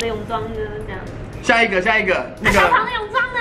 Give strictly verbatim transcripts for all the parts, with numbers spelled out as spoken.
的泳装呢？这样。 下一个，下一个，那个。 小庞的泳装呢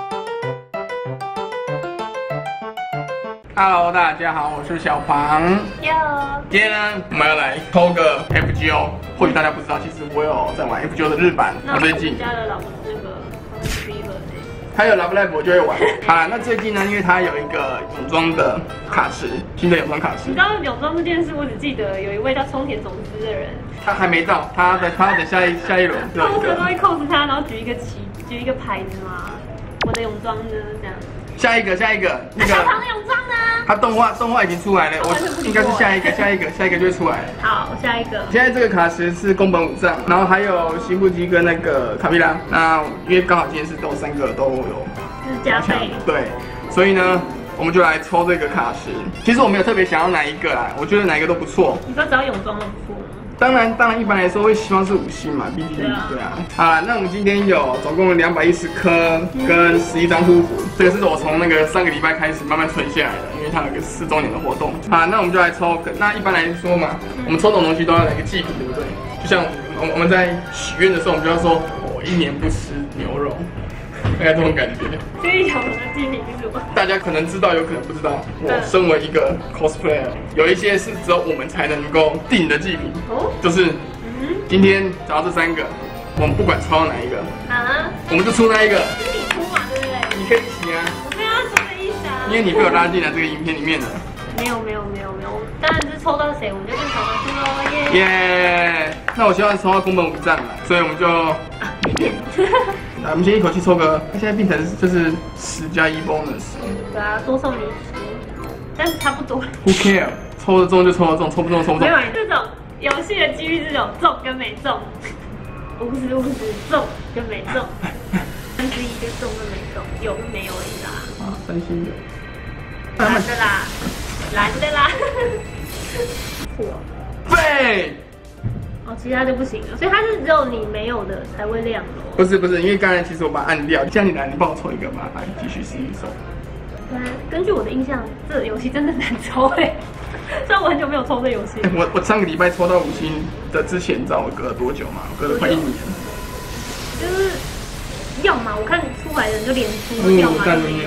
？Hello， 大家好，我是小庞。 有。 今天呢，我们要来抽个 F G O。或许大家不知道，其实我有在玩 F G O 的日版。 那最近加了老婆那个 Fever。 还有 Love Live 我就会玩。好啦，那最近呢，因为它有一个泳装的卡池，新的泳装卡池。 你知道泳装这件事，我只记得有一位叫冲田总司的人， 他还没到，他等他等下一下一轮。 通常都会 cos 他，然后举一个旗，举一个牌子嘛。我的泳装呢，这样。 下一个，下一个，那个。 小庞的泳装呢？ 它动画动画已经出来了，我应该是下一个，下一个，下一个就会出来了。 好，下一个。 现在这个卡池是宫本武藏，然后还有新部基跟那个卡皮拉。那因为刚好今天是都三个都有。 是加倍。 对，所以呢，我们就来抽这个卡池。其实我没有特别想要哪一个啦，我觉得哪一个都不错。 你说只要泳装都不错吗？ 当然，当然，一般来说会希望是五星嘛，毕竟对啊。对啊。好啦，那我们今天有总共两百一十颗跟十一张护符，这个是我从那个上个礼拜开始慢慢存下来的，因为它有一个四周年的活动。好，那我们就来抽。那一般来说嘛，我们抽这种东西都要来个祭品，对不对？就像我们我们在许愿的时候，我们就要说，我一年不吃牛肉。大概这种感觉。 所以小朋友的祭品是什么？ 大家可能知道，有可能不知道。我身为一个 cosplayer， 有一些是只有我们才能够定的祭品。哦。就是，今天找到这三个，我们不管抽到哪一个，啊，我们就出那一个。 是你出嘛，对不对？ 你可以洗啊。 我没有要出的意思啊。 因为你被我拉进来这个影片里面了。 没有没有没有没有，当然是抽到谁，我们就跟小朋友说喽， 耶。耶。那我希望抽到宫本武藏嘛，所以我们就明天。来，我们先一口气抽个，它现在变成就是十加一 bonus。 对啊，多送你十，但是差不多。 Who care？ 抽得中就抽得中，抽不中抽不中。 没有，这种游戏的几率是有中跟没中，五十五十中跟没中，三十一就中跟没中，有跟没有而已啦。 啊，三星的。 蓝的啦，蓝的啦。错。 废。 哦，其他就不行了，所以它是只有你没有的才会亮哦。 不是不是，因为刚才其实我把它按掉，现在你来，你帮我抽一个吧，来继续试一手。 对啊，根据我的印象，这个游戏真的难抽哎，虽然我很久没有抽这游戏。 我我上个礼拜抽到五星的之前，你知道我隔了多久吗？我隔了快一年。 就是要么我看出来的人就连出，要么就没有。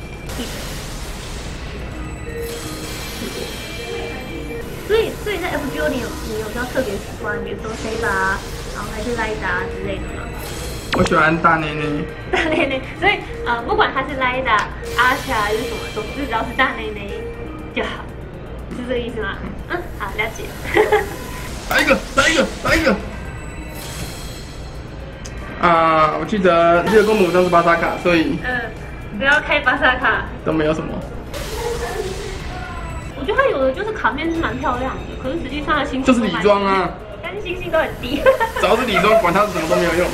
所以，所以在 F G O 你有你有要特别喜欢，比如说 Saber 啊，然后还是莱达之类的吗？ 我喜欢大内内。 大内内，所以呃，不管他是莱达、阿卡还是什么，总之只要是大内内就好，是这个意思吗？嗯，好，了解。 来一个，来一个，来一个。啊，我记得这个公母上是巴萨卡，所以嗯，不要开巴萨卡都没有什么。 我觉得它有的就是卡面是蛮漂亮的，可是实际上它星星就是礼装啊， 但是星星都很低。 只要是礼装，管它是什么都没有用。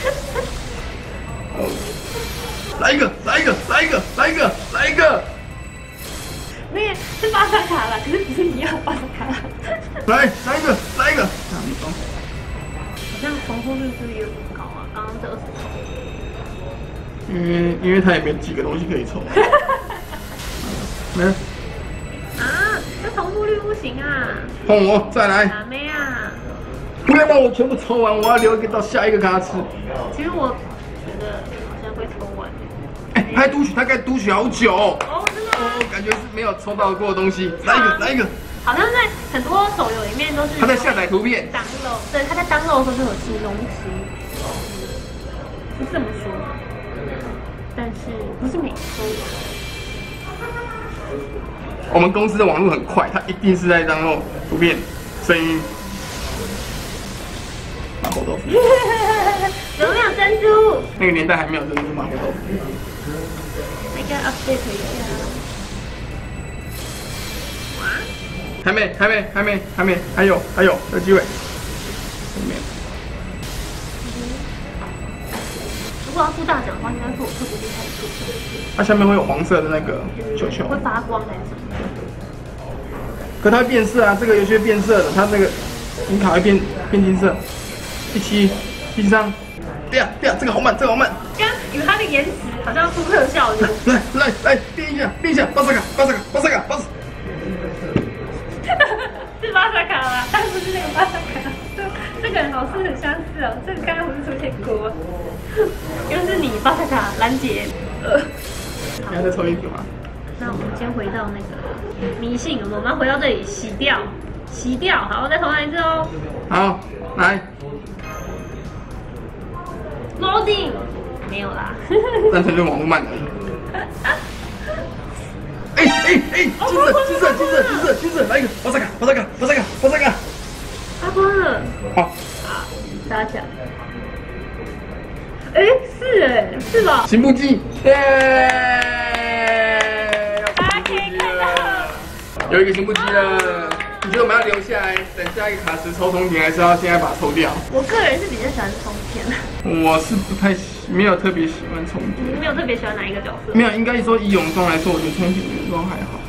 来一个，来一个，来一个，来一个，来一个。 那个是巴萨卡啦，可是不是你要巴萨卡。 来，来一个，来一个。啊，礼装。 好像重复率是不是有点高啊？刚刚这二十抽。 嗯，因为它也没几个东西可以抽。没了。 啊，这重复率不行啊！ 换我，再来。 打妹啊！ 不要让我全部抽完，我要留一个到下一个卡池。 其实我觉得好像会抽完。 哎、欸，他读取，他该读取好久。 哦，真的吗？ 哦，感觉是没有抽到过的东西。来一个，来一个。 好像在很多手游里面都是。 他在下载图片。 download，对，他在 download 的时候就有新东西，是这么说。但是不是每次都有。 我们公司的网络很快，它一定是在 download 图片、声音。麻婆豆腐。 有没有珍珠？ 那个年代还没有珍珠麻婆豆腐。 那个 update 一下。哇！ 还没，还没，还没，还没，还有，还有，有机会。后面。 如果要出大奖的话，应该是我特别厉害的出。 它下面会有黄色的那个球球。 会发光还是什么？ 可它会变色啊，这个游戏会变色的，它那个银卡会变变金色。第七、第七张，对呀对呀，这个好慢，这个好慢。 刚以为它的延迟好像出特效的。 来来来，变一下，变一下，巴萨卡，巴萨卡，巴萨卡，巴萨。 是巴萨卡吗？但不是那个巴萨卡。这个好似很相似哦，这个刚刚不是出现结果又是你巴萨卡拦截。呃， 你要再抽一个吗？ 那我们先回到那个迷信，我们要回到这里洗掉，洗掉，好，再重来一次哦。 好，来 ，loading 没有啦， 单纯就网络慢而已。哎哎哎，金色金色金色金色金色，来一个巴萨卡巴萨卡巴萨卡巴萨卡， 发光了， 好， 好，大家讲。哎，是哎，是吧？ 行步机，耶！ 大家可以看到， 有一个行步机了。你觉得我们要留下来等下一个卡池抽充填，还是要现在把它抽掉？ 我个人是比较喜欢充填， 我是不太喜，没有特别喜欢充填。 你没有特别喜欢哪一个角色？ 没有，应该说以泳装来说，我觉得充填泳装还好。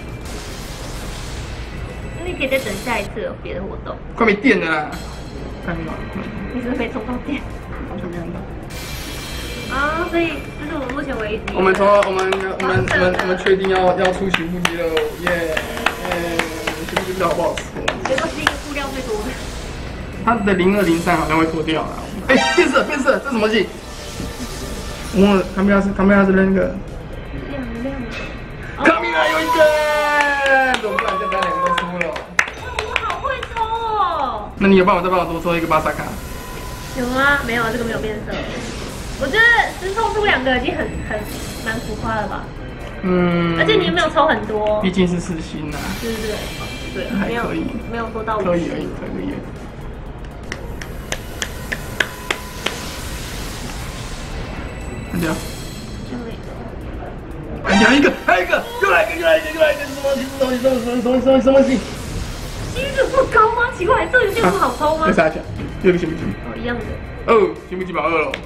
你可以再等下一次有别的活动。 快没电了啦！看到了， 你是不是没充到电？ 完全没看到。 啊，所以这是我们目前为止。 我们从我们我们我们我们确定要要出行步机喽，耶耶！行步机不知道好不好吃？ 结果是一个布料最多的。 它的零二零三好像会脱掉了。哎，变色变色，这什么机？我卡米拉是卡米拉是那个。 亮亮的。 卡米拉有一个，怎么办？这咱两个都输了。 我好会抽哦。 那你有办法再帮我多抽一个巴萨卡？ 有吗？没有，这个没有变色。我觉得只抽出两个已经很很蛮浮夸了吧。 嗯。 而且你也没有抽很多。 毕竟是四星呐。 对对对。对， 还可以。 没有说到五可以而已，可以。按掉。按掉一个，还有一个，又来一个，又来一个，又来一个，什么东西？什么什么什么什么什么西？ 几率不高吗？奇怪，这个这个不好抽吗？ 再杀一下，又一个行不行？ 哦，一样的。 哦，行不行？保二喽。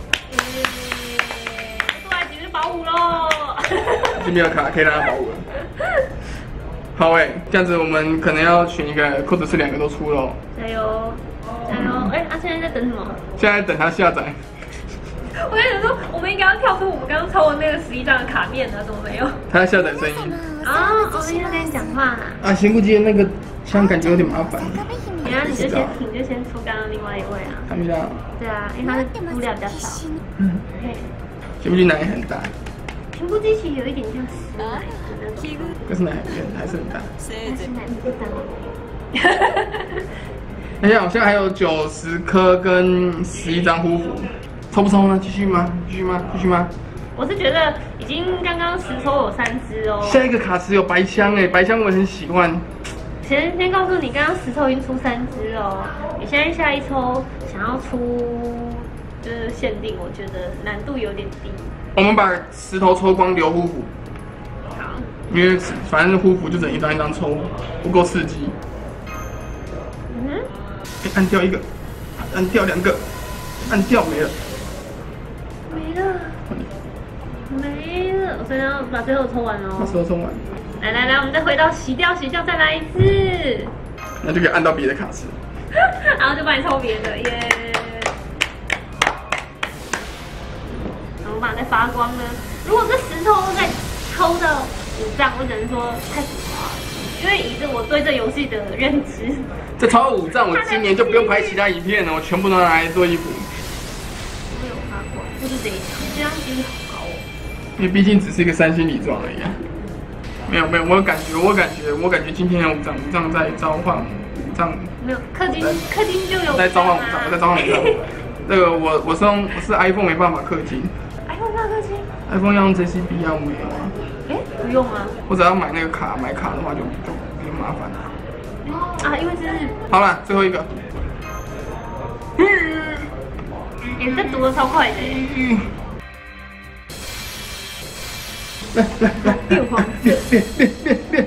过来几率保五喽。 这边有卡，可以让他保五了。好哎，这样子我们可能要选一个，或者是两个都出喽。 加油，加油！哎，他现在在等什么？ 现在等他下载。 我在想说，我们应该要跳出我们刚刚抽的那个十一张的卡面呢，怎么没有？ 他在下载声音。 啊，我现在跟你讲话。 啊，行不行？那个枪感觉有点麻烦。 你啊，你就先，你就先出刚刚另外一位啊。 看一下。 对啊，因为他的物料比较少。 嗯。行不行？奶也很大。 平步机器有一点像死奶的那种。 可是奶还是很大。 但是奶不大。 哎呀，好像还有九十颗跟十一张护符。抽不抽呢？继续吗？继续吗？继续吗？ 我是觉得已经刚刚实抽有三只哦。 下一个卡池有白枪哎，白枪我也很喜欢。 先先告诉你，刚刚实抽已经出三只哦。你现在下一抽想要出就是限定，我觉得难度有点低。 我们把石头抽光留护符。 好。 因为反正护符就整一张一张抽，不够刺激。 嗯哼。 哎，按掉一个，按掉两个，按掉没了。 没了，没了，我现在要把最后抽完哦。 把最后抽完。 来来来，我们再回到洗掉洗掉，再来一次。 那就可以按到别的卡池。 然后就帮你抽别的，耶！怎么办？在发光呢？如果这十抽都再抽到五张，我只能说太浮夸了。因为以着我对这游戏的认知， 这超五张，我今年就不用拍其他影片了，我全部都拿来做衣服。 没有发光，就是这一张，这张几率好高哦。 因为毕竟只是一个三星礼装而已、啊。没有没有，我有感觉，我感觉，我感觉今天有五张，五张在召唤五张。 没有，氪金氪金就有。 在召唤五张，我在召唤五张。那个我我是用我是 iPhone 没办法氪金。 iPhone 要氪金 ？iPhone 要用 J C B 啊，没有啊。 哎，不用啊。 或者要买那个卡，买卡的话就就比较麻烦了。 啊，因为这是。 好了，最后一个。 嗯，你这读的超快的。 来来来， 变黄色， 变变变变变。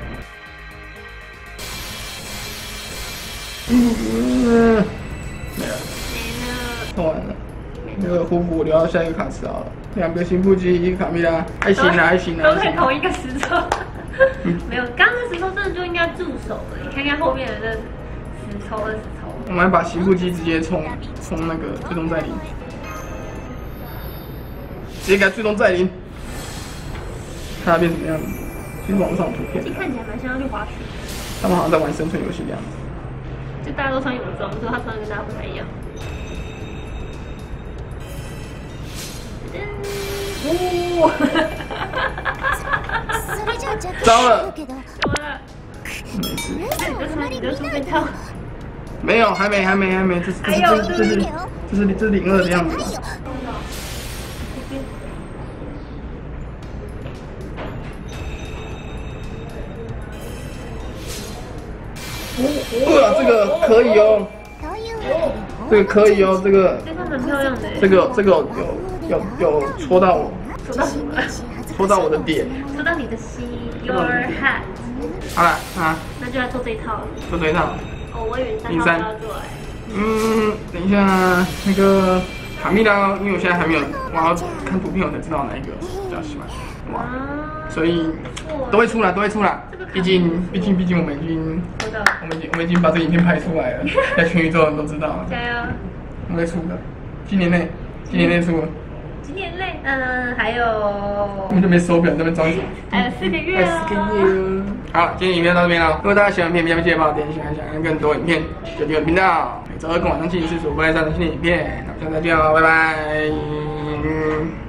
嗯，没了。 没了。 抽完了。那个护符留到下一个卡池好了。两个新腹肌，一个卡米拉，还行啊，还行啊。 都在同一个石头。没有，刚刚那石头真的就应该驻手了。你看看后面的这十抽二十抽。 我们来把洗腹肌直接冲冲那个最终再临，直接给它最终再临，看它变什么样子。其实网络上有图片， 看起来蛮像要去滑雪。 他们好像在玩生存游戏的样子。 就大家都穿泳装，只有他穿的跟大家不太一样。 哦， 糟了， 怎么了？ 没事。 那你的书，你的书被套。 没有，还没，还没，还没，这是这是这是这是这是这是零二的样子。哇，这个可以哦，这个可以哦，这个这个蛮漂亮的。 这个这个有有有戳到我， 戳到什么？ 戳到我的点， 戳到你的心 ，Your heart。 好了啊， 那就来做这一套。 做这一套。 哦，我以为三套都要做哎。 嗯，等一下，那个卡蜜拉，因为我现在还没有，我要看图片我才知道哪一个比较喜欢，哇，所以都会出来，都会出来。毕竟，毕竟，毕竟我们已经，我们已经，我们已经把这影片拍出来了，在全宇宙人都知道了。 加油！ 我们会出的，今年内，今年内出。 今年内，嗯，还有。 我们就没手表那边装。 还有四个月哦。 四个月。好，今天影片到这边了。如果大家喜欢影片，别忘记帮我点喜欢，想看更多影片，就订阅频道。每周二跟晚上七点四十五会上新的影片。那我们下次再见喽，拜拜。